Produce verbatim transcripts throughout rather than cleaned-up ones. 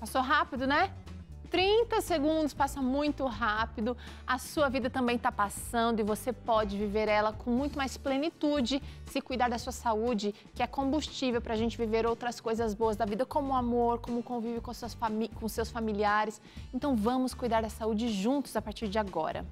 Passou rápido, né? trinta segundos passa muito rápido, a sua vida também está passando e você pode viver ela com muito mais plenitude se cuidar da sua saúde, que é combustível para a gente viver outras coisas boas da vida, como o amor, como o convívio com, suas fami- com seus familiares. Então vamos cuidar da saúde juntos a partir de agora.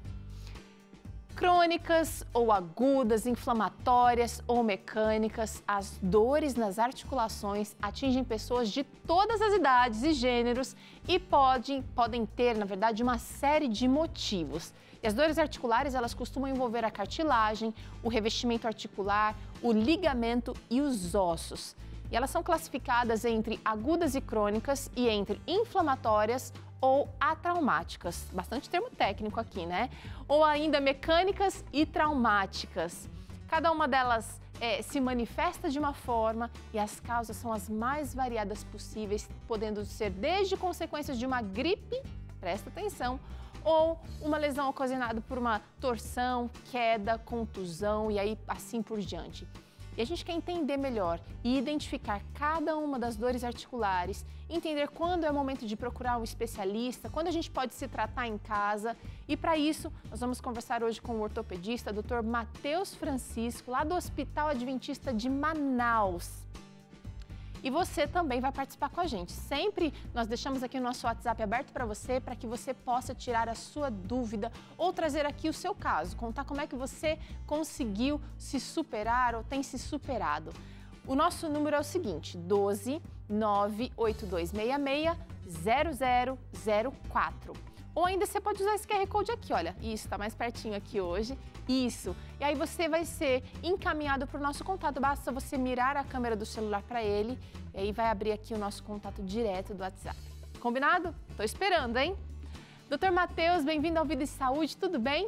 Crônicas ou agudas, inflamatórias ou mecânicas, as dores nas articulações atingem pessoas de todas as idades e gêneros e podem, podem ter, na verdade, uma série de motivos. E as dores articulares, elas costumam envolver a cartilagem, o revestimento articular, o ligamento e os ossos. E elas são classificadas entre agudas e crônicas e entre inflamatórias ou atraumáticas, bastante termo técnico aqui, né? Ou ainda mecânicas e traumáticas. Cada uma delas é, se manifesta de uma forma e as causas são as mais variadas possíveis, podendo ser desde consequências de uma gripe, presta atenção, ou uma lesão ocasionada por uma torção, queda, contusão e aí assim por diante. E a gente quer entender melhor e identificar cada uma das dores articulares, entender quando é o momento de procurar um especialista, quando a gente pode se tratar em casa. E para isso, nós vamos conversar hoje com o ortopedista, doutor Matheus Francisco, lá do Hospital Adventista de Manaus. E você também vai participar com a gente. Sempre nós deixamos aqui o nosso WhatsApp aberto para você, para que você possa tirar a sua dúvida ou trazer aqui o seu caso, contar como é que você conseguiu se superar ou tem se superado. O nosso número é o seguinte, doze, nove oito dois seis seis, zero zero zero quatro. Ou ainda você pode usar esse Q R Code aqui, olha, isso, tá mais pertinho aqui hoje, isso. E aí você vai ser encaminhado para o nosso contato, basta você mirar a câmera do celular para ele, e aí vai abrir aqui o nosso contato direto do WhatsApp. Combinado? Tô esperando, hein? doutor Matheus, bem-vindo ao Vida e Saúde, tudo bem?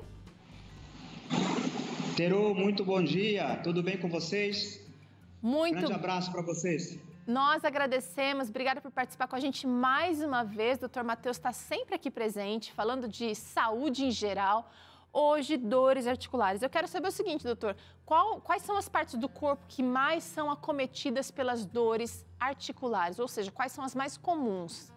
Teru, muito bom dia, tudo bem com vocês? Muito. Grande abraço para vocês. Nós agradecemos, obrigada por participar com a gente mais uma vez. doutor Matheus está sempre aqui presente, falando de saúde em geral. Hoje, dores articulares. Eu quero saber o seguinte, doutor, qual, quais são as partes do corpo que mais são acometidas pelas dores articulares? Ou seja, quais são as mais comuns?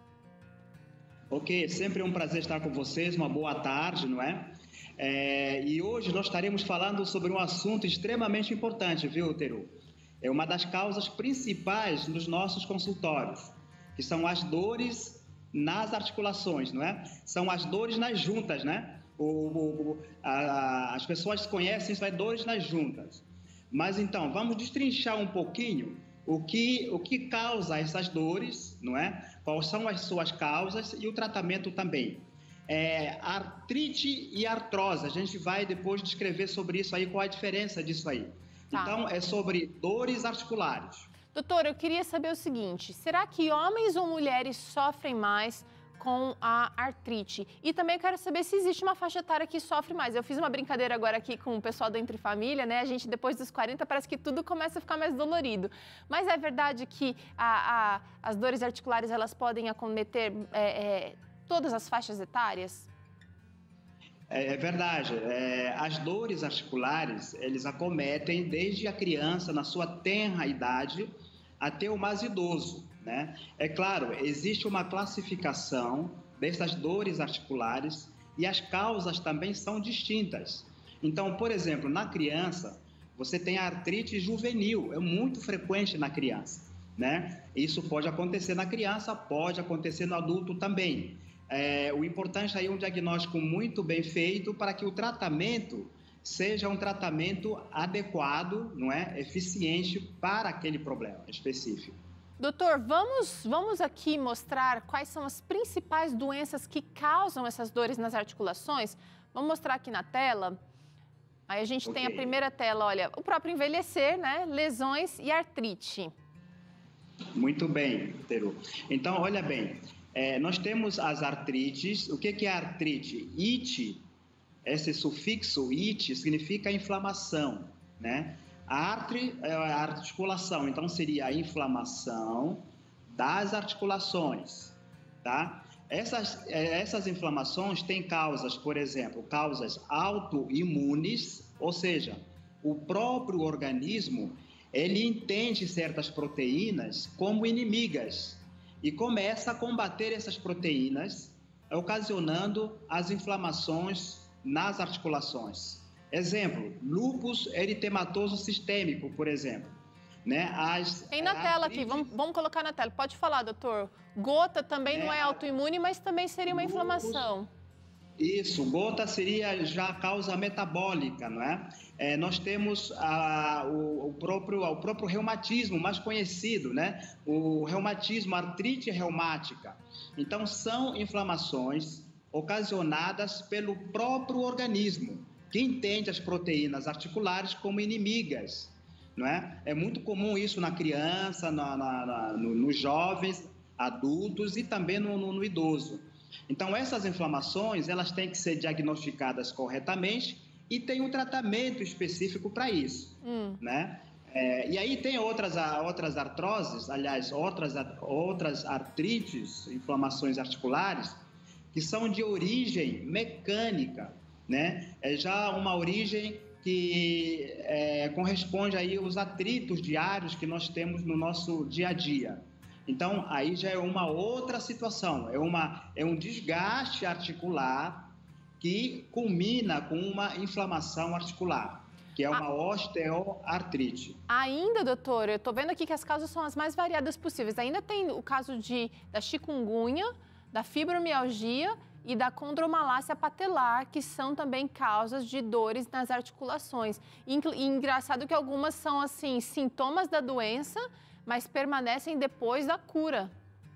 Ok, sempre é um prazer estar com vocês, uma boa tarde, não é? é e hoje nós estaremos falando sobre um assunto extremamente importante, viu, Teru? É uma das causas principais nos nossos consultórios, que são as dores nas articulações, não é? São as dores nas juntas, né? O, o, a, as pessoas conhecem isso, é dores nas juntas. Mas então, vamos destrinchar um pouquinho o que, o que causa essas dores, não é? Quais são as suas causas e o tratamento também. É, artrite e artrose, a gente vai depois descrever sobre isso aí, qual a diferença disso aí. Tá. Então, é sobre dores articulares. Doutor, eu queria saber o seguinte, será que homens ou mulheres sofrem mais com a artrite? E também eu quero saber se existe uma faixa etária que sofre mais. Eu fiz uma brincadeira agora aqui com o pessoal do Entre Família, né? A gente, depois dos quarenta, parece que tudo começa a ficar mais dolorido. Mas é verdade que a, a, as dores articulares, elas podem acometer é, é, todas as faixas etárias? É verdade, é, as dores articulares, eles acometem desde a criança, na sua tenra idade, até o mais idoso, né? É claro, existe uma classificação dessas dores articulares e as causas também são distintas. Então, por exemplo, na criança, você tem a artrite juvenil, é muito frequente na criança, né? Isso pode acontecer na criança, pode acontecer no adulto também. É, o importante aí é um diagnóstico muito bem feito para que o tratamento seja um tratamento adequado, não é? Eficiente para aquele problema específico. Doutor, vamos, vamos aqui mostrar quais são as principais doenças que causam essas dores nas articulações? Vamos mostrar aqui na tela. Aí a gente okay. tem a primeira tela, olha, o próprio envelhecer, né? Lesões e artrite. Muito bem, Teru. Então, olha bem. É, nós temos as artrites. O que, que é artrite? It, esse sufixo it significa inflamação, né? A artre é a articulação, então seria a inflamação das articulações, tá? Essas, essas inflamações têm causas, por exemplo, causas autoimunes, ou seja, o próprio organismo, ele entende certas proteínas como inimigas. e começa a combater essas proteínas, ocasionando as inflamações nas articulações. Exemplo, lúpus eritematoso sistêmico, por exemplo. Né? As, Tem na tela aqui, vamos, vamos colocar na tela. Pode falar, doutor. Gota também é, não é autoimune, mas também seria uma lúpus, inflamação. Isso, gota seria já causa metabólica, não é? É, nós temos a, o, o, próprio, o próprio reumatismo mais conhecido, né? O reumatismo, a artrite reumática. Então, são inflamações ocasionadas pelo próprio organismo, que entende as proteínas articulares como inimigas, não é? É muito comum isso na criança, na, na, na, no, nos jovens, adultos e também no, no, no idoso. Então, essas inflamações, elas têm que ser diagnosticadas corretamente e tem um tratamento específico para isso, hum. né? É, e aí tem outras, outras artroses, aliás, outras, outras artrites, inflamações articulares, que são de origem mecânica, né? É já uma origem que é, corresponde aí aos atritos diários que nós temos no nosso dia a dia. Então, aí já é uma outra situação, é, uma, é um desgaste articular que culmina com uma inflamação articular, que é uma osteoartrite. Ainda, doutor, eu estou vendo aqui que as causas são as mais variadas possíveis. Ainda tem o caso de, da chikungunya, da fibromialgia e da condromalácia patelar, que são também causas de dores nas articulações. E engraçado que algumas são, assim, sintomas da doença, mas permanecem depois da cura.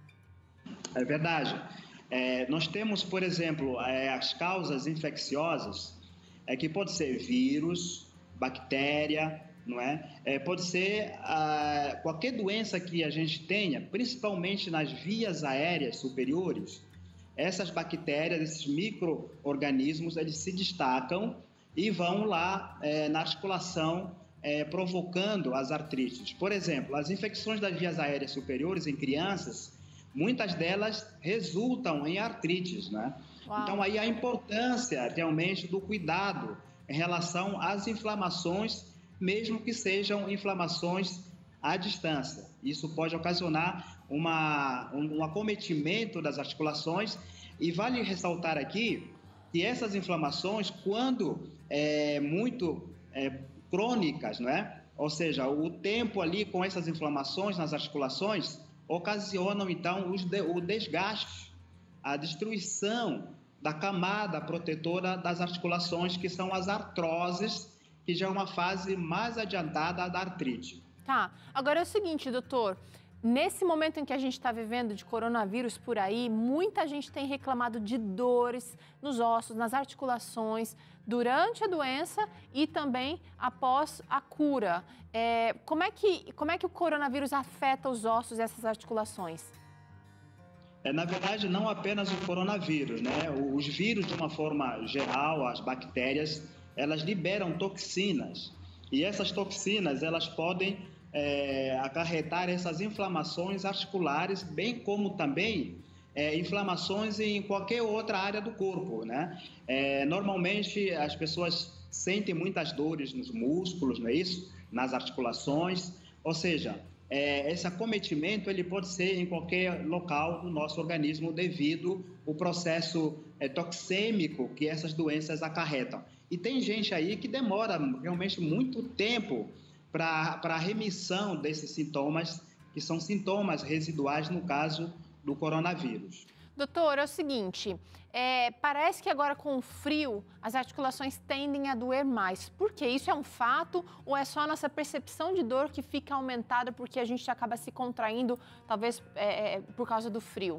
É verdade. É, nós temos, por exemplo, é, as causas infecciosas, é, que pode ser vírus, bactéria, não é? É, pode ser ah, qualquer doença que a gente tenha, principalmente nas vias aéreas superiores. Essas bactérias, esses micro-organismos, eles se destacam e vão lá é, na articulação, é, provocando as artrites. Por exemplo, as infecções das vias aéreas superiores em crianças, muitas delas resultam em artrites, né? Uau. Então, aí a importância realmente do cuidado em relação às inflamações, mesmo que sejam inflamações à distância. Isso pode ocasionar uma, um, um acometimento das articulações e vale ressaltar aqui que essas inflamações, quando é, muito é, crônicas, não é? Ou seja, o tempo ali com essas inflamações nas articulações ocasionam, então, os de, o desgaste, a destruição da camada protetora das articulações, que são as artroses, que já é uma fase mais adiantada da artrite. Tá. Agora é o seguinte, doutor, nesse momento em que a gente está vivendo de coronavírus por aí, muita gente tem reclamado de dores nos ossos, nas articulações, durante a doença e também após a cura. É, como é que, como é que o coronavírus afeta os ossos e essas articulações? É, na verdade, não apenas o coronavírus, né? Os vírus, de uma forma geral, as bactérias, elas liberam toxinas. E essas toxinas, elas podem é, acarretar essas inflamações articulares, bem como também é, inflamações em qualquer outra área do corpo, né? É, normalmente, as pessoas sentem muitas dores nos músculos, não é isso? Nas articulações, ou seja, é, esse acometimento ele pode ser em qualquer local do nosso organismo devido ao processo é, toxêmico que essas doenças acarretam. E tem gente aí que demora realmente muito tempo para a remissão desses sintomas, que são sintomas residuais no caso do coronavírus. Doutor, é o seguinte, é, parece que agora com o frio as articulações tendem a doer mais. Por quê? Isso é um fato ou é só a nossa percepção de dor que fica aumentada porque a gente acaba se contraindo, talvez é, por causa do frio?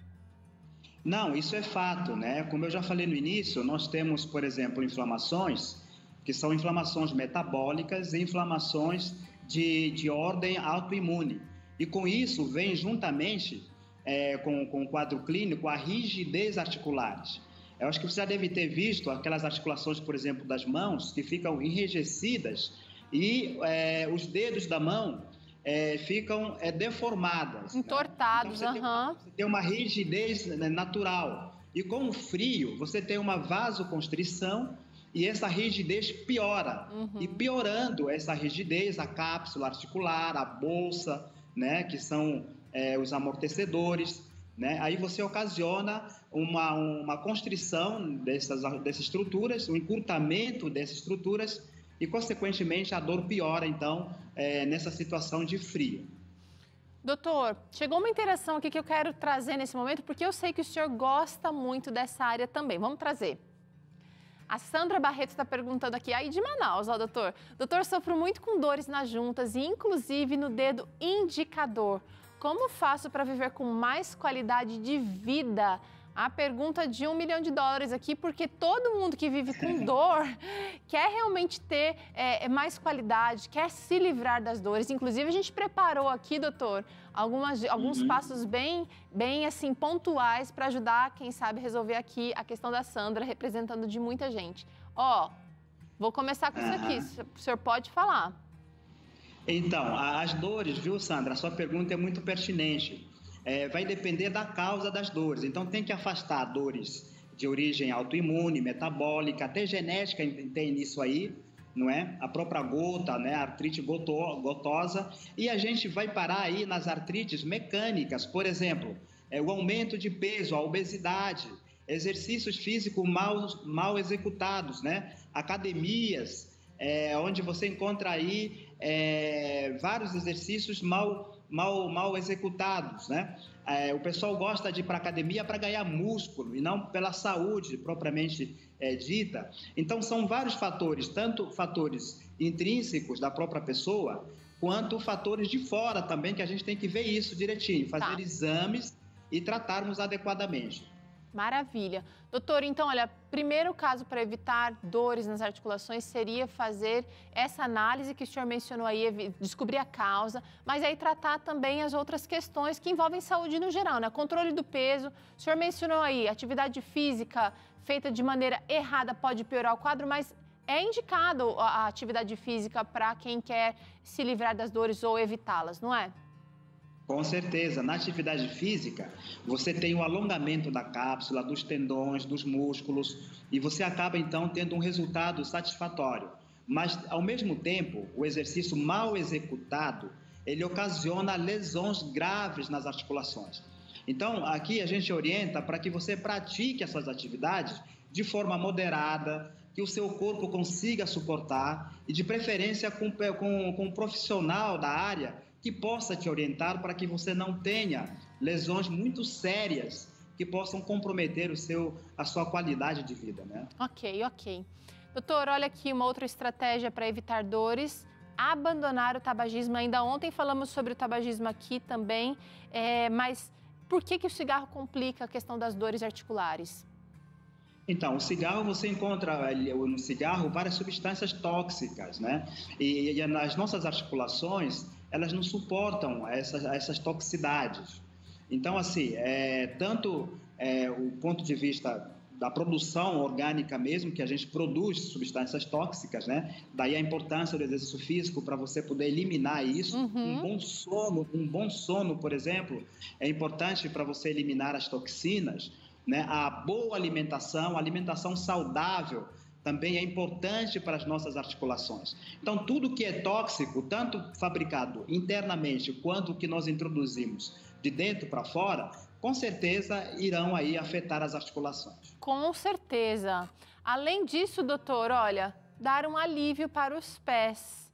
Não, isso é fato, né? Como eu já falei no início, nós temos, por exemplo, inflamações, que são inflamações metabólicas e inflamações de, de ordem autoimune. E com isso vem juntamente é, com, com o quadro clínico a rigidez articulares. Eu acho que você já deve ter visto aquelas articulações, por exemplo, das mãos, que ficam enrijecidas e é, os dedos da mão É, ficam é, deformadas. Entortados, né? Então, você, uhum. tem, você tem uma rigidez natural. E com o frio, você tem uma vasoconstrição e essa rigidez piora. Uhum. E piorando essa rigidez, a cápsula articular, a bolsa, né, que são é, os amortecedores, né? Aí você ocasiona uma, uma constrição dessas, dessas estruturas, um encurtamento dessas estruturas e, consequentemente, a dor piora, então, é, nessa situação de frio. Doutor, chegou uma interação aqui que eu quero trazer nesse momento, porque eu sei que o senhor gosta muito dessa área também. Vamos trazer. A Sandra Barreto está perguntando aqui, aí de Manaus, ó, doutor. Doutor, sofro muito com dores nas juntas e inclusive no dedo indicador. Como faço para viver com mais qualidade de vida? A pergunta de um milhão de dólares aqui, porque todo mundo que vive com dor quer realmente ter é, mais qualidade, quer se livrar das dores. Inclusive, a gente preparou aqui, doutor, algumas, alguns uhum. passos bem, bem assim, pontuais para ajudar, quem sabe, resolver aqui a questão da Sandra, representando de muita gente. Ó, vou começar com uhum. isso aqui, o senhor pode falar. Então, as dores, viu, Sandra? A sua pergunta é muito pertinente. É, vai depender da causa das dores. Então, tem que afastar dores de origem autoimune, metabólica, até genética tem nisso aí, não é? A própria gota, né? A artrite goto, gotosa. E a gente vai parar aí nas artrites mecânicas, por exemplo, é, o aumento de peso, a obesidade, exercícios físicos mal, mal executados, né? Academias, é, onde você encontra aí é, vários exercícios mal Mal, mal executados, né? É, o pessoal gosta de ir para a academia para ganhar músculo e não pela saúde propriamente é, dita. Então, são vários fatores, tanto fatores intrínsecos da própria pessoa, quanto fatores de fora também, que a gente tem que ver isso direitinho, fazer tá. exames e tratarmos adequadamente. Maravilha. Doutor, então, olha, primeiro caso para evitar dores nas articulações seria fazer essa análise que o senhor mencionou aí, descobrir a causa, mas aí tratar também as outras questões que envolvem saúde no geral, né? Controle do peso, o senhor mencionou aí, atividade física feita de maneira errada pode piorar o quadro, mas é indicado a atividade física para quem quer se livrar das dores ou evitá-las, não é? Com certeza, na atividade física, você tem o alongamento da cápsula, dos tendões, dos músculos, e você acaba, então, tendo um resultado satisfatório. Mas, ao mesmo tempo, o exercício mal executado, ele ocasiona lesões graves nas articulações. Então, aqui a gente orienta para que você pratique essas atividades de forma moderada, que o seu corpo consiga suportar, e de preferência com, com, com um profissional da área que possa te orientar para que você não tenha lesões muito sérias que possam comprometer o seu, a sua qualidade de vida, né? Ok, ok. Doutor, olha aqui uma outra estratégia para evitar dores, abandonar o tabagismo. Ainda ontem falamos sobre o tabagismo aqui também, é, mas por que que o cigarro complica a questão das dores articulares? Então, o cigarro, você encontra no cigarro várias substâncias tóxicas, né? E, e nas nossas articulações, elas não suportam essas, essas toxicidades. Então, assim, é, tanto é, o ponto de vista da produção orgânica mesmo, que a gente produz substâncias tóxicas, né? Daí a importância do exercício físico para você poder eliminar isso. Uhum. Um bom sono, um bom sono, por exemplo, é importante para você eliminar as toxinas, né? A boa alimentação, a alimentação saudável, também é importante para as nossas articulações. Então, tudo que é tóxico, tanto fabricado internamente quanto o que nós introduzimos de dentro para fora, com certeza irão aí afetar as articulações. Com certeza. Além disso, doutor, olha, dar um alívio para os pés.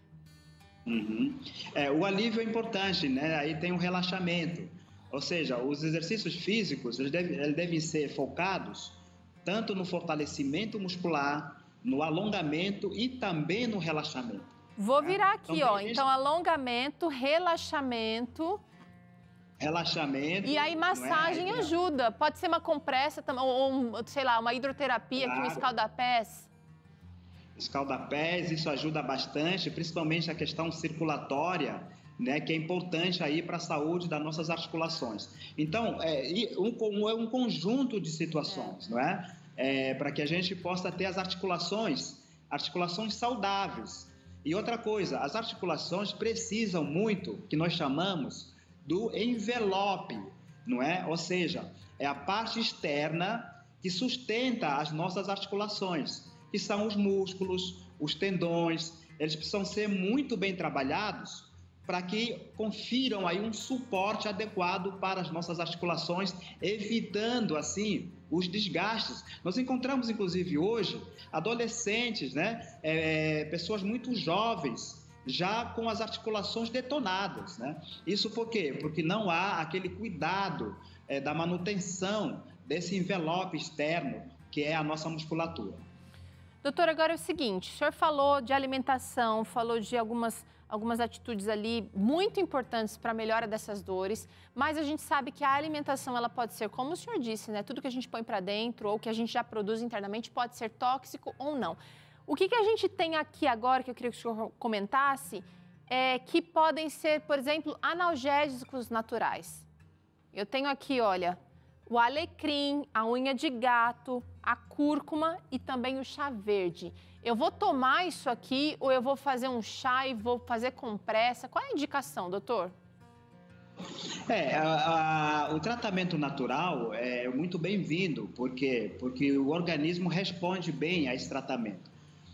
Uhum. É, o alívio é importante, né? Aí tem um relaxamento. Ou seja, os exercícios físicos, eles devem, eles devem ser focados tanto no fortalecimento muscular, no alongamento e também no relaxamento. Vou virar aqui, então, ó. Gente... Então, alongamento, relaxamento. Relaxamento. E aí, massagem é? ajuda. Pode ser uma compressa, ou, sei lá, uma hidroterapia, claro. Que um escaldapés. Escaldapés, isso ajuda bastante, principalmente a questão circulatória, né, que é importante aí para a saúde das nossas articulações. Então, é um, é um conjunto de situações, é. não é? É, para que a gente possa ter as articulações, articulações saudáveis. E outra coisa, as articulações precisam muito, que nós chamamos, do envelope, não é? Ou seja, é a parte externa que sustenta as nossas articulações, que são os músculos, os tendões. Eles precisam ser muito bem trabalhados para que confiram aí um suporte adequado para as nossas articulações, evitando, assim, os desgastes. Nós encontramos, inclusive, hoje, adolescentes, né, é, pessoas muito jovens, já com as articulações detonadas, né? Isso por quê? Porque não há aquele cuidado é, da manutenção desse envelope externo, que é a nossa musculatura. Doutor, agora é o seguinte, o senhor falou de alimentação, falou de algumas, algumas atitudes ali muito importantes para a melhora dessas dores, mas a gente sabe que a alimentação, ela pode ser, como o senhor disse, né? Tudo que a gente põe para dentro ou que a gente já produz internamente pode ser tóxico ou não. O que, que a gente tem aqui agora, que eu queria que o senhor comentasse, é que podem ser, por exemplo, analgésicos naturais. Eu tenho aqui, olha, o alecrim, a unha de gato, a cúrcuma e também o chá verde. Eu vou tomar isso aqui ou eu vou fazer um chá e vou fazer compressa? Qual é a indicação, doutor? É, a, a, o tratamento natural é muito bem-vindo, por quê? Porque o organismo responde bem a esse tratamento.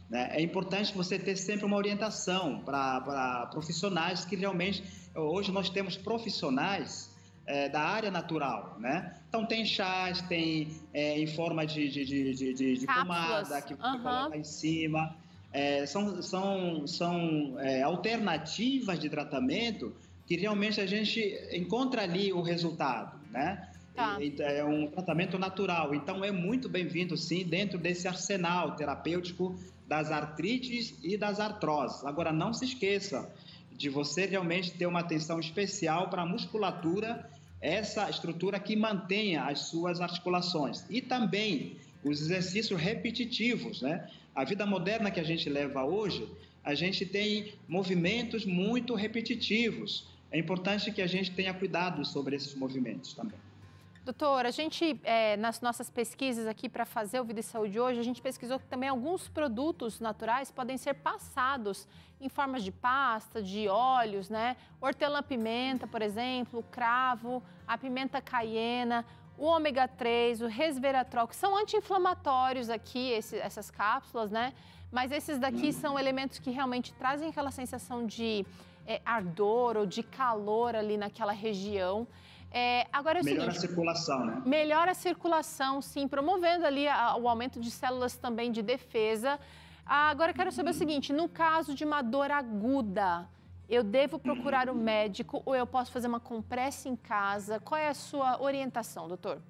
É importante você ter sempre uma orientação para profissionais que realmente... Hoje nós temos profissionais é, da área natural, né? Então tem chás, tem é, em forma de, de, de, de, de pomada que você uhum. coloca em cima. É, são são, são é, alternativas de tratamento que realmente a gente encontra ali o resultado, né? Tá. É um tratamento natural, então é muito bem-vindo, sim, dentro desse arsenal terapêutico das artrites e das artroses. Agora, não se esqueça de você realmente ter uma atenção especial para a musculatura, essa estrutura que mantenha as suas articulações. E também os exercícios repetitivos, né? A vida moderna que a gente leva hoje, a gente tem movimentos muito repetitivos. É importante que a gente tenha cuidado sobre esses movimentos também. Doutor, a gente, é, nas nossas pesquisas aqui para fazer o Vida e Saúde hoje, a gente pesquisou que também alguns produtos naturais podem ser passados em formas de pasta, de óleos, né? Hortelã-pimenta, por exemplo, o cravo, a pimenta caiena, o ômega três, o resveratrol, que são anti-inflamatórios aqui, esse, essas cápsulas, né? Mas esses daqui são elementos que realmente trazem aquela sensação de é, ardor ou de calor ali naquela região. É, agora é o melhora seguinte, a circulação, né? Melhora a circulação, sim, promovendo ali a, o aumento de células também de defesa. Agora eu quero saber o seguinte, no caso de uma dor aguda, eu devo procurar o médico ou eu posso fazer uma compressa em casa? Qual é a sua orientação, doutor?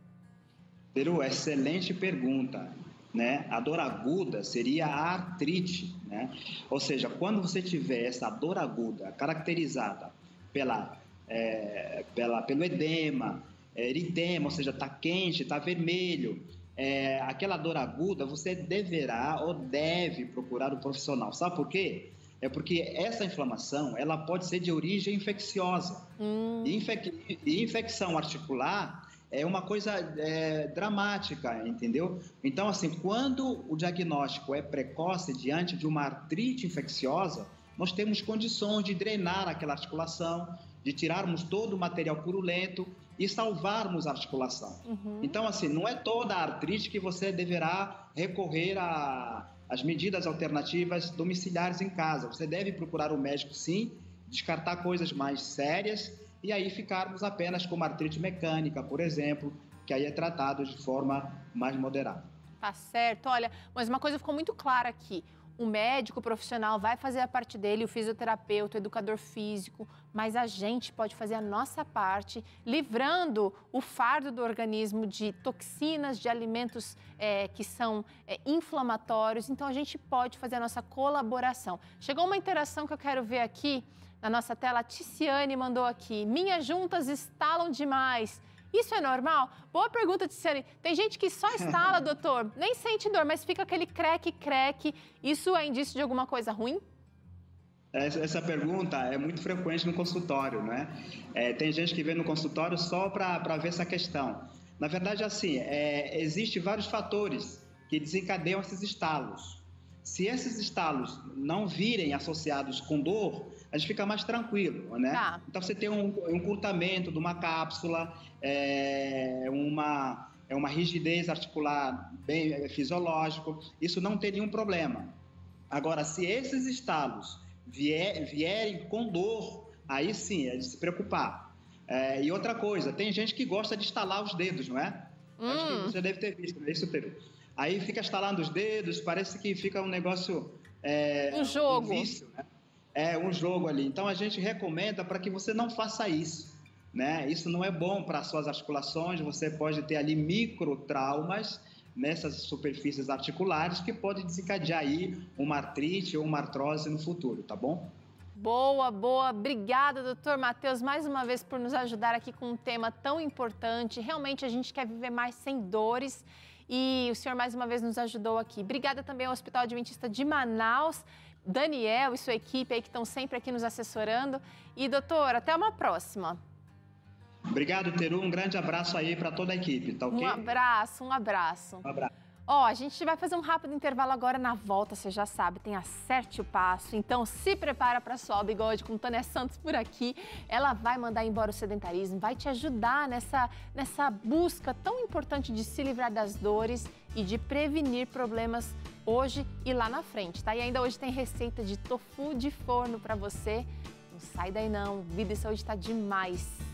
Peru, excelente pergunta, né? A dor aguda seria a artrite, né? Ou seja, quando você tiver essa dor aguda caracterizada pela É, pela, pelo edema, é, eritema, ou seja, está quente, está vermelho, é, aquela dor aguda, você deverá ou deve procurar o profissional. Sabe por quê? É porque essa inflamação, ela pode ser de origem infecciosa. Hum. E, infec e infecção articular é uma coisa é, dramática, entendeu? Então, assim, quando o diagnóstico é precoce diante de uma artrite infecciosa, nós temos condições de drenar aquela articulação, de tirarmos todo o material purulento e salvarmos a articulação. Uhum. Então, assim, não é toda a artrite que você deverá recorrer às medidas alternativas domiciliares em casa. Você deve procurar o médico, sim, descartar coisas mais sérias e aí ficarmos apenas com uma artrite mecânica, por exemplo, que aí é tratado de forma mais moderada. Tá certo. Olha, mas uma coisa ficou muito clara aqui. O médico profissional vai fazer a parte dele, o fisioterapeuta, o educador físico, mas a gente pode fazer a nossa parte, livrando o fardo do organismo de toxinas, de alimentos é, que são é, inflamatórios. Então, a gente pode fazer a nossa colaboração. Chegou uma interação que eu quero ver aqui na nossa tela. A Ticiane mandou aqui. Minhas juntas estalam demais. Isso é normal? Boa pergunta, Ticiane. Tem gente que só estala, doutor, nem sente dor, mas fica aquele creque, creque. Isso é indício de alguma coisa ruim? Essa, essa pergunta é muito frequente no consultório, né? É, tem gente que vem no consultório só para ver essa questão. Na verdade, assim, é, existem vários fatores que desencadeiam esses estalos. Se esses estalos não virem associados com dor, a gente fica mais tranquilo, né? Tá. Então, você tem um, um encurtamento de uma cápsula, é, uma, é uma rigidez articular bem é, fisiológico, isso não tem nenhum problema. Agora, se esses estalos vier, vierem com dor, aí sim, é de se preocupar. É, e outra coisa, tem gente que gosta de estalar os dedos, não é? Hum. Acho que você deve ter visto, não é isso, Teru? Aí fica estalando os dedos, parece que fica um negócio... É, um jogo. Um vício, né? É, um jogo ali. Então, a gente recomenda para que você não faça isso, né? Isso não é bom para as suas articulações, você pode ter ali microtraumas nessas superfícies articulares que pode desencadear aí uma artrite ou uma artrose no futuro, tá bom? Boa, boa. Obrigada, doutor Matheus, mais uma vez por nos ajudar aqui com um tema tão importante. Realmente a gente quer viver mais sem dores e o senhor mais uma vez nos ajudou aqui. Obrigada também ao Hospital Adventista de Manaus, Daniel e sua equipe aí que estão sempre aqui nos assessorando. E, doutor, até uma próxima. Obrigado, Teru. Um grande abraço aí para toda a equipe, tá ok? Um abraço, um abraço. Um abraço. Ó, a gente vai fazer um rápido intervalo agora. Na volta, você já sabe, tem Acerte o Passo. Então, se prepara para Suar o Bigode com Tânia Santos por aqui. Ela vai mandar embora o sedentarismo, vai te ajudar nessa, nessa busca tão importante de se livrar das dores e de prevenir problemas hoje e lá na frente, tá? E ainda hoje tem receita de tofu de forno para você. Não sai daí não, Vida e Saúde tá demais.